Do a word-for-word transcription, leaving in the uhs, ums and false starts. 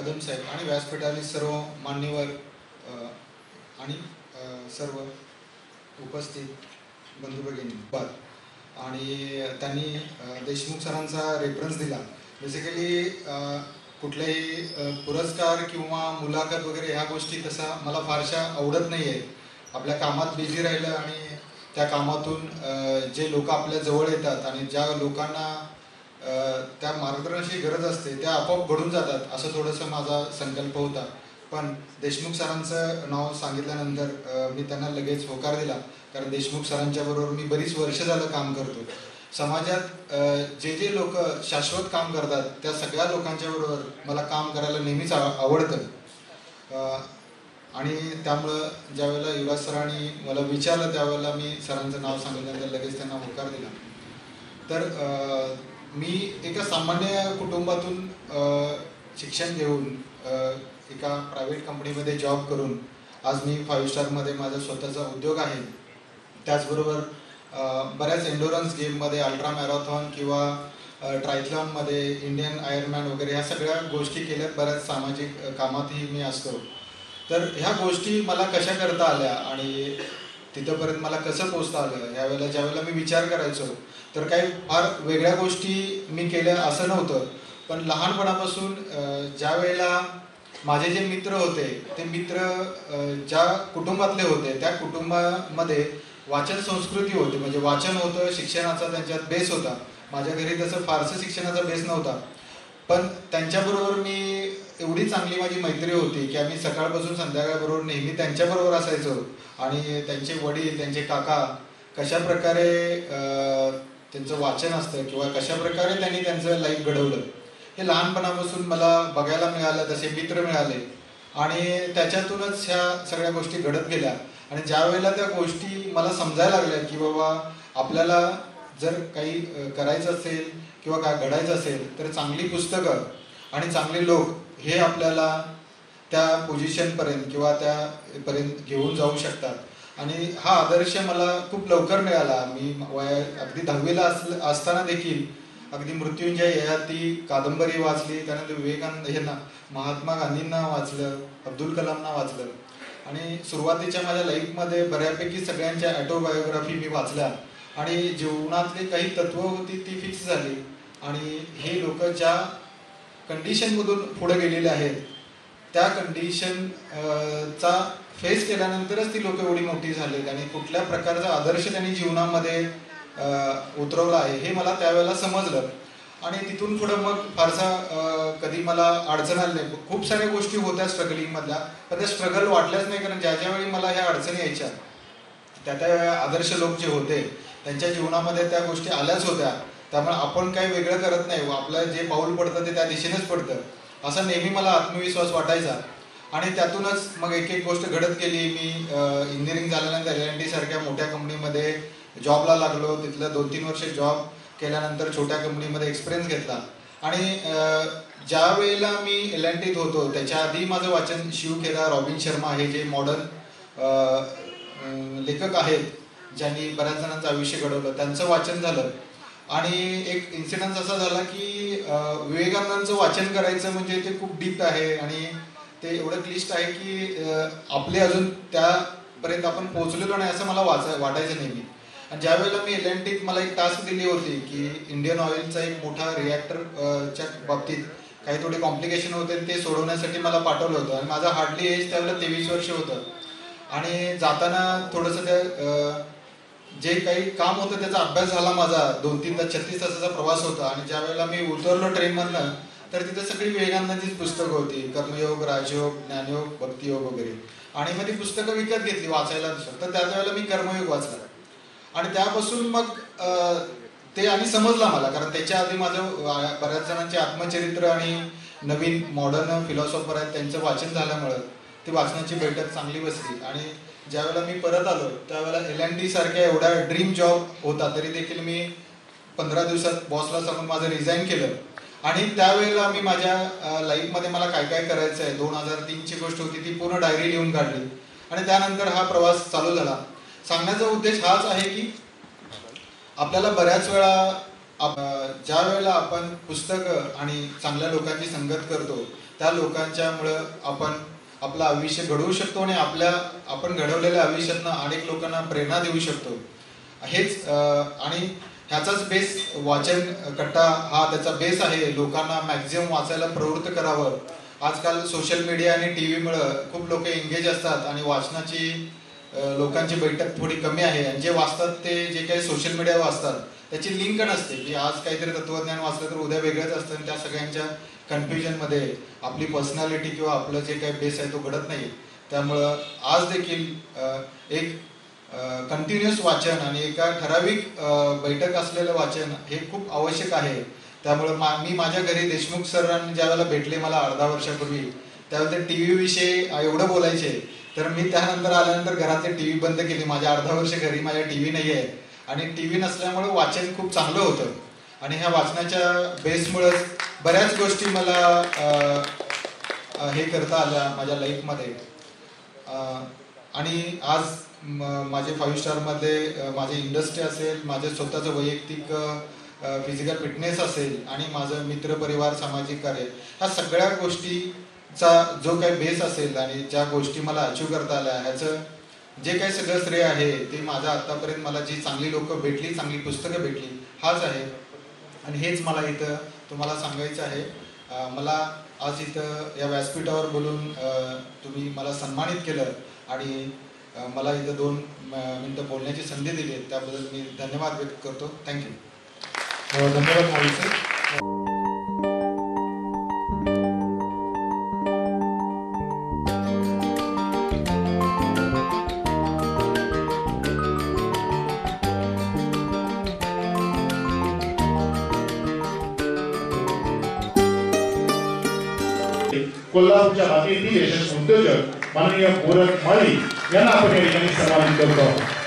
कदम साहेब आणि व्यासपीठातील सर्व मान्यवर आणि सर्व उपस्थित बंधू भगिनी आणि त्यांनी देशमुख सरांचा रेफरन्स दिला. बेसिकली कुठलेही पुरस्कार किंवा मुलाखत वगैरे ह्या गोष्टी तसा मला फारशा आवडत नाही आहे. आपल्या कामात बिझी राहिलं आणि त्या कामातून जे लोक आपल्या जवळ येतात आणि ज्या लोकांना त्या मार्गदर्शनाची गरज असते त्या आपोआप घडून जातात असं थोडंसं माझा संकल्प होता. पण देशमुख सरांचं नाव सांगितल्यानंतर मी त्यांना लगेच होकार दिला, कारण देशमुख सरांच्या बरोबर मी बरीच वर्ष झालं काम करतो. समाजात जे जे लोक शाश्वत काम करतात त्या सगळ्या लोकांच्या बरोबर मला काम करायला नेहमीच आवडतं. आणि त्यामुळं ज्यावेळेला युवराज सरांनी मला विचारलं त्यावेळेला मी सरांचं नाव सांगितल्यानंतर लगेच त्यांना होकार दिला. तर मी एका सामान्य कुटुंबातून शिक्षण घेऊन एका प्रायव्हेट कंपनीमध्ये जॉब करून आज मी फाईव्ह स्टारमध्ये माझा स्वतःचा उद्योग आहे. त्याचबरोबर बऱ्याच एंडोरन्स गेममध्ये अल्ट्रा मॅरेथॉन किंवा ट्रायथलॉनमध्ये इंडियन आयर्नमॅन वगैरे ह्या सगळ्या गोष्टी केल्यात. बऱ्याच सामाजिक कामातही मी असतो. तर ह्या गोष्टी मला कशा करता आल्या आणि तिथंपर्यंत मला कसं पोचता आलं यावेळेला ज्यावेळेला मी विचार करायचो तर काही फार वेगळ्या गोष्टी मी केल्या असं नव्हतं. पण लहानपणापासून ज्या वेळेला माझे जे मित्र होते ते मित्र ज्या कुटुंबातले होते त्या कुटुंबामध्ये वाचन संस्कृती होती, म्हणजे वाचन होतं, शिक्षणाचा त्यांच्यात बेस होता. माझ्या घरी तसं फारसं शिक्षणाचा बेस नव्हता. पण त्यांच्याबरोबर मी एवढी चांगली माझी मैत्री होती की आम्ही सकाळपासून संध्याकाळबरोबर नेहमी त्यांच्याबरोबर असायचो. आणि त्यांचे वडील त्यांचे काका कशा प्रकारे त्यांचं वाचन असतं किंवा कशा प्रकारे त्यांनी त्यांचं लाईफ घडवलं हे लहानपणापासून मला बघायला मिळालं. तसे मित्र मिळाले आणि त्याच्यातूनच ह्या सगळ्या गोष्टी घडत गेल्या. आणि ज्या वेळेला त्या गोष्टी मला समजायला लागल्या की बाबा आपल्याला जर काही करायचं असेल किंवा काय घडायचं असेल तर चांगली पुस्तकं आणि चांगले लोक हे आपल्याला त्या पोझिशनपर्यंत किंवा त्यापर्यंत घेऊन जाऊ शकतात. आणि हा आदर्श मला खूप लवकर मिळाला. मी वया अगदी दहावीला अस असताना देखील अगदी मृत्युंजय ययाती कादंबरी वाचली, त्यानंतर विवेकानंद यांना महात्मा गांधींना वाचलं, अब्दुल कलामना वाचलं. आणि सुरुवातीच्या माझ्या लाईफमध्ये बऱ्यापैकी सगळ्यांच्या ॲटोबायोग्राफी मी वाचल्या आणि जीवनातली काही तत्त्व होती ती फिक्स झाली. आणि हे लोक ज्या कंडिशनमधून पुढे गेलेले आहेत त्या कंडिशन चा फेस केल्यानंतरच ती लोक एवढी मोठी झालीत आणि कुठल्या प्रकारचा आदर्श त्यांनी जीवनामध्ये उतरवला आहे हे मला त्यावेळेला समजलं. आणि तिथून पुढं मग फारसा कधी मला अडचण आली नाही. खूप साऱ्या गोष्टी होत्या स्ट्रगलिंगमधल्या, पण त्या स्ट्रगल वाटल्याच नाही, कारण ज्या ज्यावेळी मला ह्या अडचणी यायच्या त्या त्या आदर्श लोक जे होते त्यांच्या जीवनामध्ये त्या गोष्टी आल्याच होत्या. त्यामुळे आपण काही वेगळं करत नाही, आपलं जे पाऊल पडतं ते त्या दिशेनेच पडतं असा नेहमी मला आत्मविश्वास वाटायचा. आणि त्यातूनच मग एक एक गोष्ट घडत गेली. मी इंजिनिअरिंग झाल्यानंतर एल एन टी सारख्या मोठ्या कंपनीमध्ये जॉबला लागलो. तिथलं दोन तीन वर्ष जॉब केल्यानंतर छोट्या कंपनीमध्ये एक्सपिरियन्स घेतला. आणि ज्या वेळेला मी एल एन टीत होतो त्याच्या आधी माझं वाचन शिव खेरा, रॉबिन शर्मा हे जे मॉडर्न लेखक आहेत ज्यांनी बऱ्याच जणांचं आयुष्य घडवलं त्यांचं वाचन झालं. आणि एक इन्सिडन्स असा झाला की विवेकानंदांचं वाचन करायचं म्हणजे ते खूप डीप आहे आणि ते एवढं क्लिष्ट आहे की आपले अजून त्यापर्यंत आपण पोहोचलेलो नाही असं मला वाचाय वाटायचं नेहमी. आणि ज्या वेळेला मी एल एन टीत मला एक टास्क दिली होती की इंडियन ऑइलचा एक मोठा रिॲक्टरच्या बाबतीत काही थोडे कॉम्प्लिकेशन होते ते सोडवण्यासाठी मला पाठवलं होतं. आणि माझं हार्डली एज त्यावेळेला तेवीस वर्ष होतं. आणि जाताना थोडंसं त्या जे काही काम होतं त्याचा अभ्यास झाला माझा. दोन तीन तास छत्तीस तासाचा प्रवास होता. आणि ज्या वेळेला मी उतरलो ट्रेनमधनं तर तिथं सगळी विवेकानंदांचीच पुस्तकं होती, कर्मयोग, राजयोग, ज्ञानयोग, भक्तियोग वगैरे. आणि मग ती पुस्तकं विकत घेतली वाचायला. तर त्याच वेळेला मी कर्मयोग वाचला आणि त्यापासून मग ते आणि समजला मला, कारण त्याच्या आधी माझं बऱ्याच जणांचे आत्मचरित्र आणि नवीन मॉडर्न फिलॉसॉफर आहेत त्यांचं वाचन झाल्यामुळं ती वाचनाची बैठक चांगली बसली. आणि ज्यावेळेला मी परत आलो त्यावेळेला एल एन टी सारख्या एवढा ड्रीम जॉब होता तरी देखील मी पंधरा दिवसात बॉसला सांगून माझं रिझाईन केलं. आणि त्यावेळेला मी माझ्या लाईफमध्ये मला काय काय करायचं आहे दोन हजार तीनची गोष्ट होती ती पूर्ण डायरी लिहून काढली. आणि त्यानंतर हा प्रवास चालू झाला. सांगण्याचा उद्देश हाच आहे की आपल्याला बऱ्याच वेळा ज्या वेळेला आपण पुस्तकं आणि चांगल्या लोकांची संगत करतो त्या लोकांच्यामुळं आपण आपलं आयुष्य घडवू शकतो आणि आपल्या आपण घडवलेल्या आयुष्यातनं अनेक लोकांना प्रेरणा देऊ शकतो. हेच आणि ह्याचाच बेस वाचन कट्टा हा त्याचा बेस आहे. लोकांना मॅक्झिमम वाचायला प्रवृत्त करावं. आजकाल सोशल मीडिया आणि टी व्हीमुळं खूप लोक एंगेज असतात आणि वाचनाची लोकांची बैठक थोडी कमी आहे. आणि जे वाचतात ते जे काही सोशल मीडिया वाचतात त्याची लिंक नसते की आज काहीतरी तत्वज्ञान वाचलं तर उद्या वेगळंच असतं आणि त्या सगळ्यांच्या कन्फ्युजनमध्ये आपली पर्सनॅलिटी किंवा आपलं जे काही बेस आहे तो घडत नाही. त्यामुळं आज देखील एक कंटिन्युअस वाचन आणि एका ठराविक बैठक असलेलं वाचन हे खूप आवश्यक आहे. त्यामुळं मा मी माझ्या घरी देशमुख सरांनी ज्या वेळेला भेटले मला अर्धा वर्षापूर्वी त्यावेळेला ते टी व्ही विषयी एवढं बोलायचे तर मी त्यानंतर आल्यानंतर घरातले टी व्ही बंद केली. माझ्या अर्धा वर्ष घरी माझ्या टी व्ही नाही आहे आणि टी व्ही नसल्यामुळे वाचन खूप चांगलं होतं आणि ह्या वाचनाच्या बेसमुळेच बऱ्याच गोष्टी मला हे करता आल्या माझ्या लाईफमध्ये. आणि आज माझे फाईव्ह स्टारमध्ये माझे इंडस्ट्री असेल, माझे स्वतःचं वैयक्तिक फिजिकल फिटनेस असेल आणि माझं मित्रपरिवार सामाजिक कार्य ह्या सगळ्या गोष्टीचा जो काही बेस असेल आणि ज्या गोष्टी मला अचीव करता आल्या ह्याचं जे काही सगळं श्रेय आहे ते माझं आत्तापर्यंत मला जी चांगली लोकं भेटली, चांगली पुस्तकं भेटली हाच आहे. आणि हेच मला इथं तुम्हाला सांगायचं आहे. मला आज इथं या व्यासपीठावर बोलून तुम्ही मला सन्मानित केलं आणि मला इथं दोन मिनटं बोलण्याची संधी दिली त्याबद्दल मी धन्यवाद व्यक्त करतो. थँक्यू. धन्यवाद मोहित सर. कोल्हापूरच्या मातीतील यशस्वी उद्योजक माननीय गोरख माळी यांना आपण या ठिकाणी सन्मानित करतो.